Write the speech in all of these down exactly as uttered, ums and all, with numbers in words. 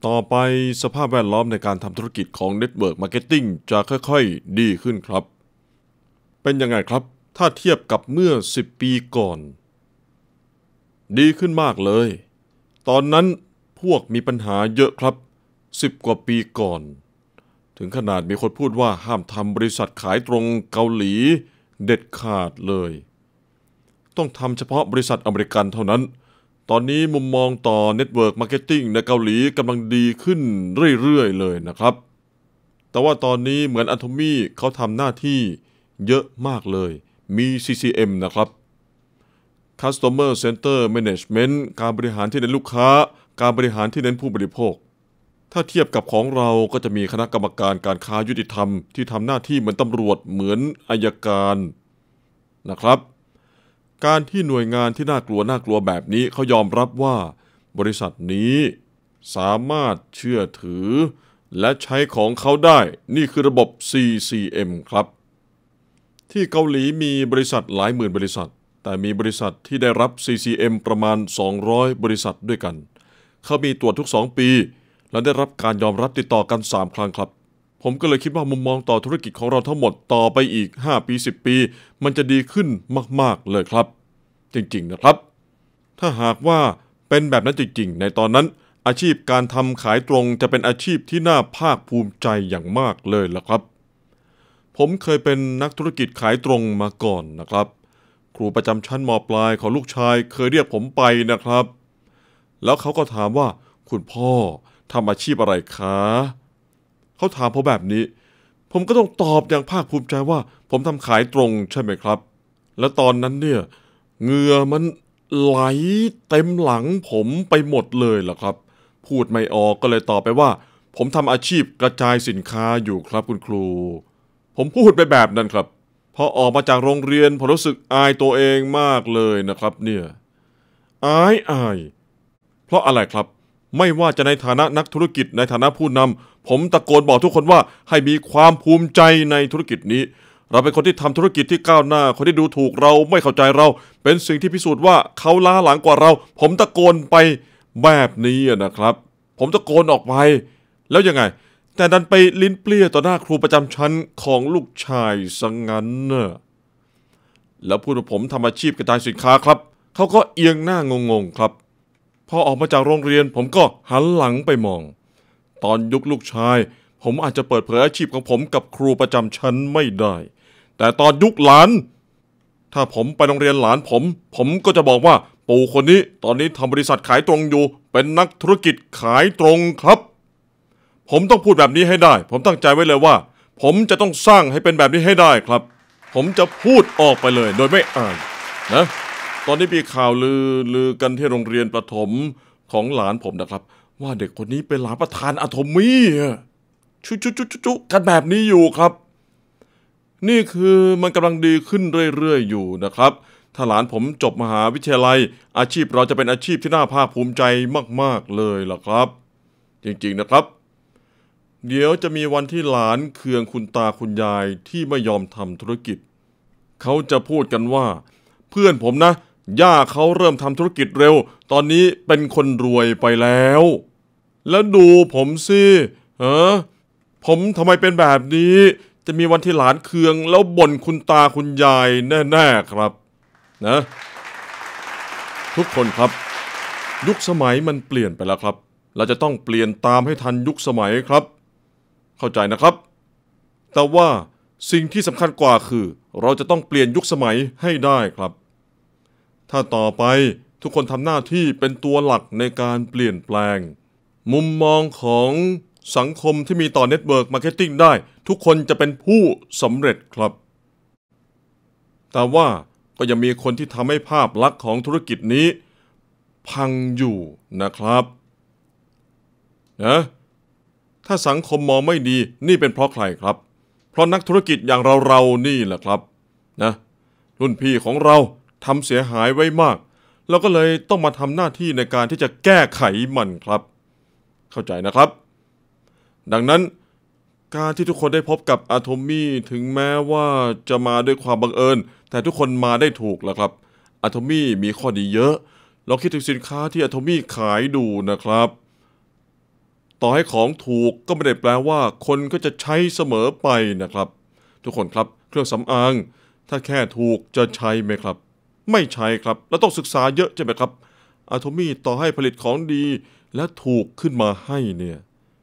ต่อไปสภาพแวดล้อมในการทำธุรกิจของ Network Marketing จะค่อยๆดีขึ้นครับเป็นยังไงครับถ้าเทียบกับเมื่อสิบปีก่อนดีขึ้นมากเลยตอนนั้นพวกมีปัญหาเยอะครับสิบกว่าปีก่อนถึงขนาดมีคนพูดว่าห้ามทำบริษัทขายตรงเกาหลีเด็ดขาดเลยต้องทำเฉพาะบริษัทอเมริกันเท่านั้นตอนนี้มุมมองต่อ Network Marketing ในเกาหลีกำลังดีขึ้นเรื่อยๆเลยนะครับแต่ว่าตอนนี้เหมือน Atomy เขาทำหน้าที่เยอะมากเลยมี ซี ซี เอ็ม นะครับ Customer Center Management การบริหารที่เน้นลูกค้าการบริหารที่เน้นผู้บริโภคถ้าเทียบกับของเราก็จะมีคณะกรรมการการค้ายุติธรรมที่ทำหน้าที่เหมือนตำรวจเหมือนอัยการนะครับการที่หน่วยงานที่น่ากลัวน่ากลัวแบบนี้เขายอมรับว่าบริษัทนี้สามารถเชื่อถือและใช้ของเขาได้นี่คือระบบ ซี ซี เอ็ม ครับที่เกาหลีมีบริษัทหลายหมื่นบริษัทแต่มีบริษัทที่ได้รับ ซี ซี เอ็ม ประมาณสองร้อยบริษัทด้วยกันเขามีตรวจทุกสองปีและได้รับการยอมรับติดต่อกันสามครั้งครับผมก็เลยคิดว่ามุมมองต่อธุรกิจของเราทั้งหมดต่อไปอีกห้าปีสิบปีมันจะดีขึ้นมากๆเลยครับจริงๆนะครับถ้าหากว่าเป็นแบบนั้นจริงๆในตอนนั้นอาชีพการทำขายตรงจะเป็นอาชีพที่น่าภาคภูมิใจอย่างมากเลยล่ะครับผมเคยเป็นนักธุรกิจขายตรงมาก่อนนะครับครูประจำชั้นม.ปลายของลูกชายเคยเรียกผมไปนะครับแล้วเขาก็ถามว่าคุณพ่อทำอาชีพอะไรคะเขาถามผมแบบนี้ผมก็ต้องตอบอย่างภาคภูมิใจว่าผมทำขายตรงใช่ไหมครับและตอนนั้นเนี่ยเหงื่อมันไหลเต็มหลังผมไปหมดเลยล่ะครับพูดไม่ออกก็เลยตอบไปว่าผมทำอาชีพกระจายสินค้าอยู่ครับคุณครูผมพูดไปแบบนั้นครับพอออกมาจากโรงเรียนผมรู้สึกอายตัวเองมากเลยนะครับเนี่ยอายอายเพราะอะไรครับไม่ว่าจะในฐานะนักธุรกิจในฐานะผู้นำผมตะโกนบอกทุกคนว่าให้มีความภูมิใจในธุรกิจนี้เราเป็นคนที่ทำธุรกิจที่ก้าวหน้าคนที่ดูถูกเราไม่เข้าใจเราเป็นสิ่งที่พิสูจน์ว่าเขาล้าหลังกว่าเราผมตะโกนไปแบบนี้นะครับผมตะโกนออกไปแล้วยังไงแต่ดันไปลิ้นเปรี้ยต่อหน้าครูประจำชั้นของลูกชายซะงั้นน่ะแล้วพูดว่าผมทำอาชีพกระจายสินค้าครับเขาก็เอียงหน้างงๆครับพอออกมาจากโรงเรียนผมก็หันหลังไปมองตอนยุคลูกชายผมอาจจะเปิดเผยอาชีพของผมกับครูประจำชั้นไม่ได้แต่ตอนยุคหลานถ้าผมไปโรงเรียนหลานผมผมก็จะบอกว่าปู่คนนี้ตอนนี้ทำบริษัทขายตรงอยู่เป็นนักธุรกิจขายตรงครับผมต้องพูดแบบนี้ให้ได้ผมตั้งใจไว้เลยว่าผมจะต้องสร้างให้เป็นแบบนี้ให้ได้ครับผมจะพูดออกไปเลยโดยไม่อายนะตอนนี้มีข่าวลือลือกันที่โรงเรียนประถมของหลานผมนะครับว่าเด็กคนนี้เป็นหลานประธานอะโทมี่ชุชุชุชุกันแบบนี้อยู่ครับนี่คือมันกำลังดีขึ้นเรื่อยๆอยู่นะครับถ้าหลานผมจบมหาวิทยาลัยอาชีพเราจะเป็นอาชีพที่น่าภาคภูมิใจมากๆเลยล่ะครับจริงๆนะครับเดี๋ยวจะมีวันที่หลานเคืองคุณตาคุณยายที่ไม่ยอมทำธุรกิจเขาจะพูดกันว่าเพื่อนผมนะย่าเขาเริ่มทำธุรกิจเร็วตอนนี้เป็นคนรวยไปแล้วแล้วดูผมสิเออผมทำไมเป็นแบบนี้จะมีวันที่หลานเคืองแล้วบ่นคุณตาคุณยายแน่ๆครับนะทุกคนครับยุคสมัยมันเปลี่ยนไปแล้วครับเราจะต้องเปลี่ยนตามให้ทันยุคสมัยครับเข้าใจนะครับแต่ว่าสิ่งที่สำคัญกว่าคือเราจะต้องเปลี่ยนยุคสมัยให้ได้ครับถ้าต่อไปทุกคนทำหน้าที่เป็นตัวหลักในการเปลี่ยนแปลงมุมมองของสังคมที่มีต่อ Network Marketing ได้ทุกคนจะเป็นผู้สำเร็จครับแต่ว่าก็ยังมีคนที่ทำให้ภาพลักษณ์ของธุรกิจนี้พังอยู่นะครับนะถ้าสังคมมองไม่ดีนี่เป็นเพราะใครครับเพราะนักธุรกิจอย่างเราๆนี่แหละครับนะรุ่นพี่ของเราทำเสียหายไว้มากเราก็เลยต้องมาทำหน้าที่ในการที่จะแก้ไขมันครับเข้าใจนะครับดังนั้นการที่ทุกคนได้พบกับอะโทมี่ถึงแม้ว่าจะมาด้วยความบังเอิญแต่ทุกคนมาได้ถูกแล้วครับอะโทมี่มีข้อดีเยอะลองคิดถึงสินค้าที่อะโทมี่ขายดูนะครับต่อให้ของถูกก็ไม่ได้แปลว่าคนก็จะใช้เสมอไปนะครับทุกคนครับเครื่องสำอางถ้าแค่ถูกจะใช้ไหมครับไม่ใช้ครับแล้วต้องศึกษาเยอะใช่ไหมครับอะโทมี่ต่อให้ผลิตของดีและถูกขึ้นมาให้เนี่ย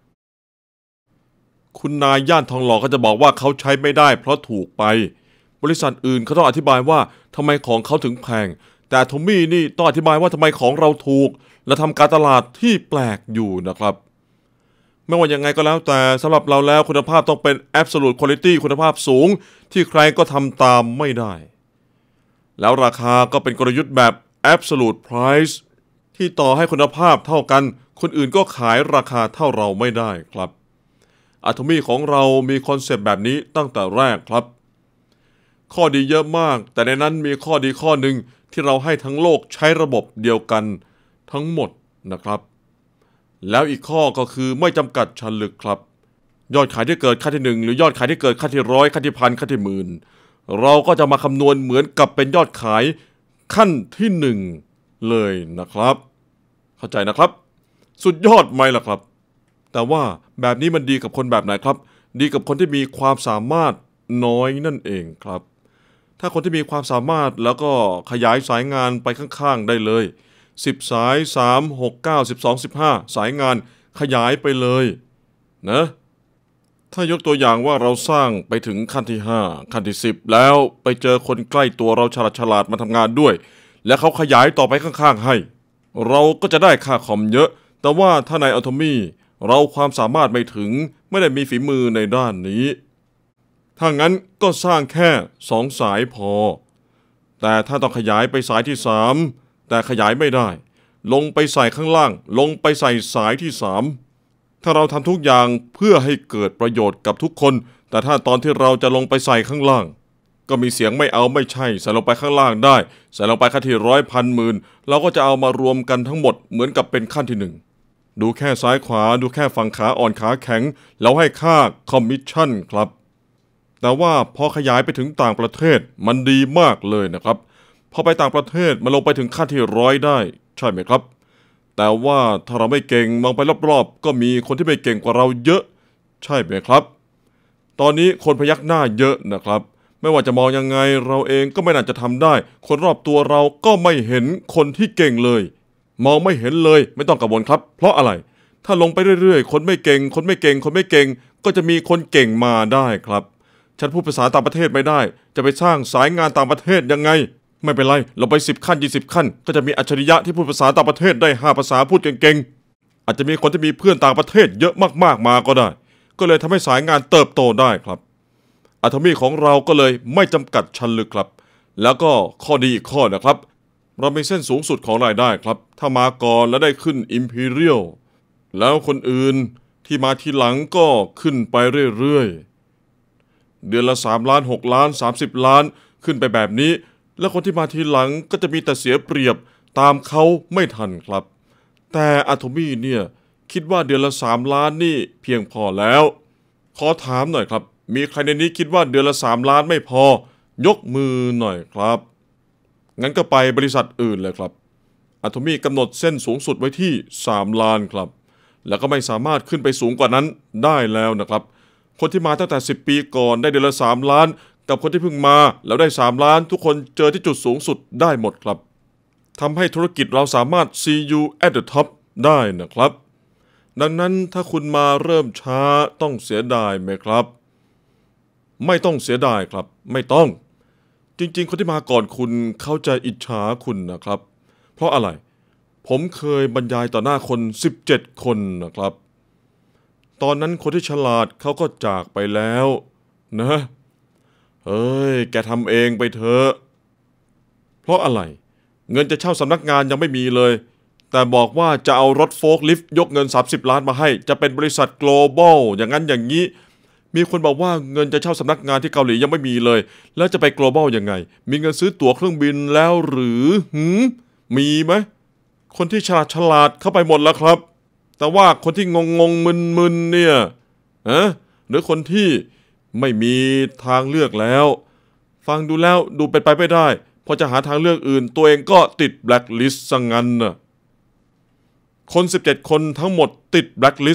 คุณนายย่านทองหล่อก็จะบอกว่าเขาใช้ไม่ได้เพราะถูกไปบริษัทอื่นเขาต้องอธิบายว่าทำไมของเขาถึงแพงแต่อะโทมี่นี่ต้องอธิบายว่าทำไมของเราถูกและทำการตลาดที่แปลกอยู่นะครับไม่ว่ายังไงก็แล้วแต่สำหรับเราแล้วคุณภาพต้องเป็น absolute quality คุณภาพสูงที่ใครก็ทำตามไม่ได้แล้วราคาก็เป็นกลยุทธ์แบบ absolute price ที่ต่อให้คุณภาพเท่ากันคนอื่นก็ขายราคาเท่าเราไม่ได้ครับอะโทมี่ของเรามีคอนเซปต์แบบนี้ตั้งแต่แรกครับข้อดีเยอะมากแต่ในนั้นมีข้อดีข้อหนึ่งที่เราให้ทั้งโลกใช้ระบบเดียวกันทั้งหมดนะครับแล้วอีกข้อก็คือไม่จำกัดชั้นลึกครับยอดขายที่เกิดขั้นที่หนึ่งหรือยอดขายที่เกิดขั้นที่ร้อยขั้นที่พันขั้นที่หมื่นเราก็จะมาคำนวณเหมือนกับเป็นยอดขายขั้นที่หนึ่งเลยนะครับเข้าใจนะครับสุดยอดไหมล่ะครับแต่ว่าแบบนี้มันดีกับคนแบบไหนครับดีกับคนที่มีความสามารถน้อยนั่นเองครับถ้าคนที่มีความสามารถแล้วก็ขยายสายงานไปข้างๆได้เลยสิบสายสาม หก เก้า สิบสอง สิบห้าสายงานขยายไปเลยนะถ้ายกตัวอย่างว่าเราสร้างไปถึงขั้นที่ห้าขั้นที่สิบแล้วไปเจอคนใกล้ตัวเราฉลาดฉลาดมาทำงานด้วยและเขาขยายต่อไปข้างๆให้เราก็จะได้ค่าคอมเยอะแต่ว่าถ้าในอะโทมี่เราความสามารถไม่ถึงไม่ได้มีฝีมือในด้านนี้ถ้างั้นก็สร้างแค่สองสายพอแต่ถ้าต้องขยายไปสายที่สามแต่ขยายไม่ได้ลงไปใส่ข้างล่างลงไปใส่สายที่สามถ้าเราทำทุกอย่างเพื่อให้เกิดประโยชน์กับทุกคนแต่ถ้าตอนที่เราจะลงไปใส่ข้างล่างก็มีเสียงไม่เอาไม่ใช่ใส่ลงไปข้างล่างได้ใส่ลงไปขั้นที่ร้อยพันหมื่นเราก็จะเอามารวมกันทั้งหมดเหมือนกับเป็นขั้นที่หนึ่งดูแค่ซ้ายขวาดูแค่ฝั่งขาอ่อนขาแข็งแล้วให้ค่าคอมมิชชั่นครับแต่ว่าพอขยายไปถึงต่างประเทศมันดีมากเลยนะครับพอไปต่างประเทศมันลงไปถึงขั้นที่ร้อยได้ใช่ไหมครับแต่ว่าถ้าเราไม่เก่งมองไปรอบๆก็มีคนที่ไม่เก่งกว่าเราเยอะใช่ไหมครับตอนนี้คนพยักหน้าเยอะนะครับไม่ว่าจะมองยังไงเราเองก็ไม่น่าจะทำได้คนรอบตัวเราก็ไม่เห็นคนที่เก่งเลยมองไม่เห็นเลยไม่ต้องกังวลครับเพราะอะไรถ้าลงไปเรื่อยๆคนไม่เก่งคนไม่เก่งคนไม่เก่งก็จะมีคนเก่งมาได้ครับฉันพูดภาษาต่างประเทศไม่ได้จะไปสร้างสายงานต่างประเทศยังไงไม่เป็นไรเราไปสิบขั้นยี่สิบขั้นก็จะมีอัจฉริยะที่พูดภาษาต่างประเทศได้ห้าภาษาพูดเก่งๆอาจจะมีคนที่มีเพื่อนต่างประเทศเยอะมากๆมาก็ได้ก็เลยทำให้สายงานเติบโตได้ครับอะโทมี่ของเราก็เลยไม่จำกัดชั้นลึกครับแล้วก็ข้อดีอีกข้อนะครับเรามีเส้นสูงสุดของรายได้ครับถ้ามาก่อนแล้วได้ขึ้น Imperial แล้วคนอื่นที่มาทีหลังก็ขึ้นไปเรื่อยๆเดือนละสามล้านหกล้านสามสิบล้านขึ้นไปแบบนี้แล้วคนที่มาทีหลังก็จะมีแต่เสียเปรียบตามเขาไม่ทันครับแต่อะโทมี่เนี่ยคิดว่าเดือนละสามล้านนี่เพียงพอแล้วขอถามหน่อยครับมีใครในนี้คิดว่าเดือนละสามล้านไม่พอยกมือหน่อยครับงั้นก็ไปบริษัทอื่นเลยครับอะโทมี่กำหนดเส้นสูงสุดไว้ที่สามล้านครับแล้วก็ไม่สามารถขึ้นไปสูงกว่านั้นได้แล้วนะครับคนที่มาตั้งแต่สิบปีก่อนได้เดือนละสามล้านกับคนที่เพิ่งมาแล้วได้สามล้านทุกคนเจอที่จุดสูงสุดได้หมดครับทำให้ธุรกิจเราสามารถ see you at the top ได้นะครับดังนั้นถ้าคุณมาเริ่มช้าต้องเสียดายไหมครับไม่ต้องเสียดายครับไม่ต้องจริงๆคนที่มาก่อนคุณเขาจะอิจฉาคุณนะครับเพราะอะไรผมเคยบรรยายต่อหน้าคนสิบเจ็ดคนนะครับตอนนั้นคนที่ฉลาดเขาก็จากไปแล้วนะเฮ้ยแกทำเองไปเถอะเพราะอะไรเงินจะเช่าสำนักงานยังไม่มีเลยแต่บอกว่าจะเอารถโฟล์คลิฟต์ยกเงินสามสิบล้านมาให้จะเป็นบริษัท global อย่างนั้นอย่างนี้มีคนบอกว่าเงินจะเช่าสำนักงานที่เกาหลียังไม่มีเลยแล้วจะไป global ยังไงมีเงินซื้อตั๋วเครื่องบินแล้วหรือหืมมีไหมคนที่ฉลาดฉลาดเข้าไปหมดแล้วครับแต่ว่าคนที่งงงมึนมึนเนี่ยฮะหรือคนที่ไม่มีทางเลือกแล้วฟังดูแล้วดูเป็นไปไม่ได้พอจะหาทางเลือกอื่นตัวเองก็ติดแบล็คลิสต์ซะงั้นน่ะคนสิบเจ็ดคนทั้งหมดติดแบล็คลิสต์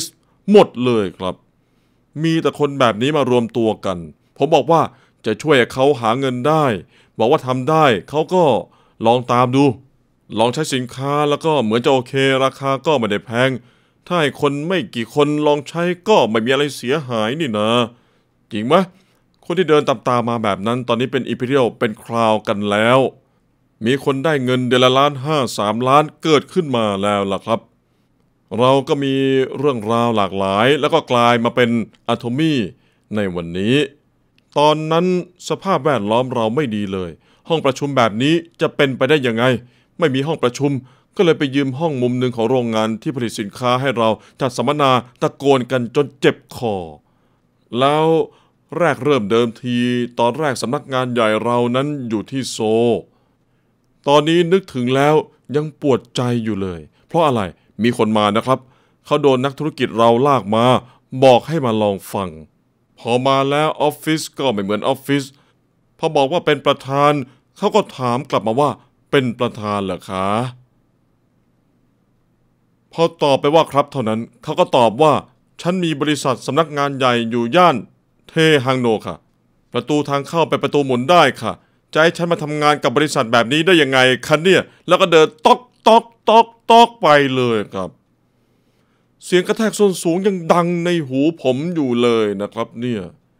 หมดเลยครับมีแต่คนแบบนี้มารวมตัวกันผมบอกว่าจะช่วยเขาหาเงินได้บอกว่าทำได้เขาก็ลองตามดูลองใช้สินค้าแล้วก็เหมือนจะโอเคราคาก็ไม่ได้แพงถ้าให้คนไม่กี่คนลองใช้ก็ไม่มีอะไรเสียหายนี่นะจริงไหมคนที่เดินตามตามมาแบบนั้นตอนนี้เป็นอิมพีเรียลเป็นคราวกันแล้วมีคนได้เงินเดือนละล้านห้าสามล้านเกิดขึ้นมาแล้วล่ะครับเราก็มีเรื่องราวหลากหลายแล้วก็กลายมาเป็นอะโทมี่ในวันนี้ตอนนั้นสภาพแวดล้อมเราไม่ดีเลยห้องประชุมแบบนี้จะเป็นไปได้ยังไงไม่มีห้องประชุมก็เลยไปยืมห้องมุมหนึ่งของโรงงานที่ผลิตสินค้าให้เราจัดสัมมนาตะโกนกันจนเจ็บคอแล้วแรกเริ่มเดิมทีตอนแรกสำนักงานใหญ่เรานั้นอยู่ที่โซลตอนนี้นึกถึงแล้วยังปวดใจอยู่เลยเพราะอะไรมีคนมานะครับเขาโดนนักธุรกิจเราลากมาบอกให้มาลองฟังพอมาแล้วออฟฟิศก็ไม่เหมือนออฟฟิศพอบอกว่าเป็นประธานเขาก็ถามกลับมาว่าเป็นประธานเหรอคะพอตอบไปว่าครับเท่านั้นเขาก็ตอบว่าฉันมีบริษัทสำนักงานใหญ่อยู่ย่านเทฮังโนค่ะประตูทางเข้าไปประตูหมุนได้ค่ะจะให้ฉันมาทำงานกับบริษัทแบบนี้ได้ยังไงคะเนี่ยแล้วก็เดินต๊อกต๊อกต๊อกต๊อกไปเลยครับเสียงกระแทกส้นสูงยังดังในหูผมอยู่เลยนะครับเนี่ย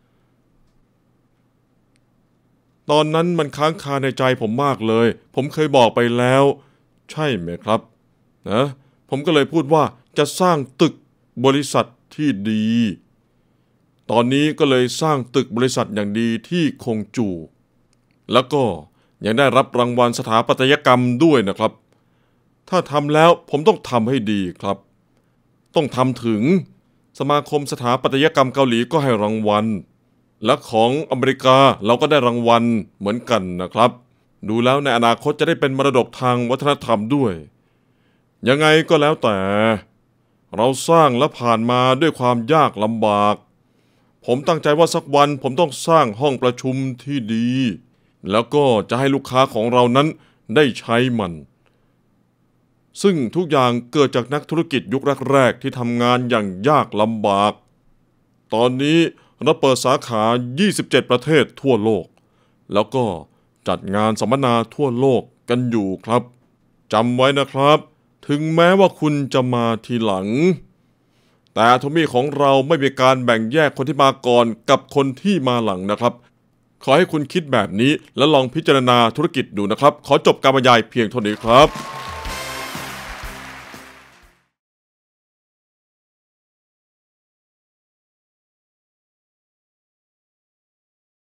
ตอนนั้นมันค้างคาในใจผมมากเลยผมเคยบอกไปแล้วใช่ไหมครับนะผมก็เลยพูดว่าจะสร้างตึกบริษัทที่ดีตอนนี้ก็เลยสร้างตึกบริษัทอย่างดีที่คงจูแล้วก็ยังได้รับรางวัลสถาปัตยกรรมด้วยนะครับถ้าทำแล้วผมต้องทำให้ดีครับต้องทำถึงสมาคมสถาปัตยกรรมเกาหลีก็ให้รางวัลและของอเมริกาเราก็ได้รางวัลเหมือนกันนะครับดูแล้วในอนาคตจะได้เป็นมรดกทางวัฒนธรรมด้วยยังไงก็แล้วแต่เราสร้างและผ่านมาด้วยความยากลำบากผมตั้งใจว่าสักวันผมต้องสร้างห้องประชุมที่ดีแล้วก็จะให้ลูกค้าของเรานั้นได้ใช้มันซึ่งทุกอย่างเกิดจากนักธุรกิจยุคแรกๆที่ทำงานอย่างยากลำบากตอนนี้เราเปิดสาขายี่สิบเจ็ดประเทศทั่วโลกแล้วก็จัดงานสัมมนาทั่วโลกกันอยู่ครับจำไว้นะครับถึงแม้ว่าคุณจะมาทีหลังแต่อะโทมี่ของเราไม่มีการแบ่งแยกคนที่มาก่อนกับคนที่มาหลังนะครับขอให้คุณคิดแบบนี้และลองพิจารณาธุรกิจดูนะครับขอจบการบรรยายเพียงเท่านี้ครับ